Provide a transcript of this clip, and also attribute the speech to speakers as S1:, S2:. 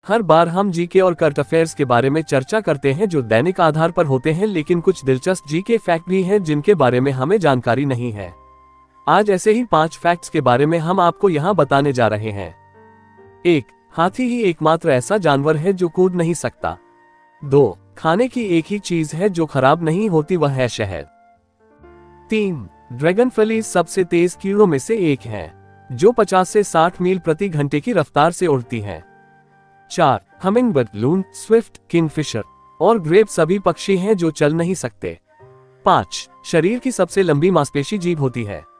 S1: हर बार हम जीके और current affairs के बारे में चर्चा करते हैं जो दैनिक आधार पर होते हैं, लेकिन कुछ दिलचस्प जीके फैक्ट भी हैं जिनके बारे में हमें जानकारी नहीं है। आज ऐसे ही 5 फैक्ट्स के बारे में हम आपको यहाँ बताने जा रहे हैं। 1. हाथी ही एकमात्र ऐसा जानवर है जो कूद नहीं सकता। 2. खाने की एक ही चीज है जो खराब नहीं होती, वह है शहद। 3. ड्रैगनफ्ली सबसे तेज कीड़ों में से एक है जो 50 से 60 मील प्रति घंटे की रफ्तार से उड़ती है। 4. हमिंगबर्ड, लून, स्विफ्ट, किंगफिशर और ग्रेप सभी पक्षी हैं जो चल नहीं सकते। 5. शरीर की सबसे लंबी मांसपेशी जीभ होती है।